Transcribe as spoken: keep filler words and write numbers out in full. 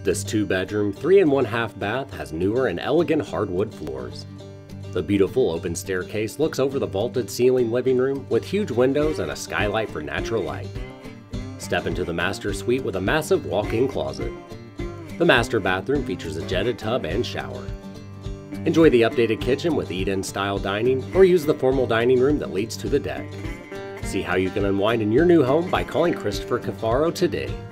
This two-bedroom, three and one-half bath has newer and elegant hardwood floors. The beautiful open staircase looks over the vaulted ceiling living room with huge windows and a skylight for natural light. Step into the master suite with a massive walk-in closet. The master bathroom features a jetted tub and shower. Enjoy the updated kitchen with eat-in style dining, or use the formal dining room that leads to the deck. See how you can unwind in your new home by calling Christopher Cafaro today.